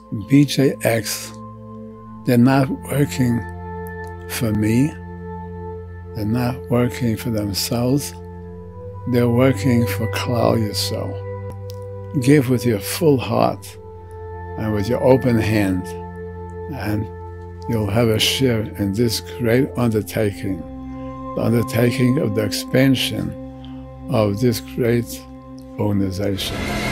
BJX, they're not working for me. They're not working for themselves. They're working for Klal Yisroel. Give with your full heart and with your open hand, and you'll have a share in this great undertaking, the undertaking of the expansion of this great organization.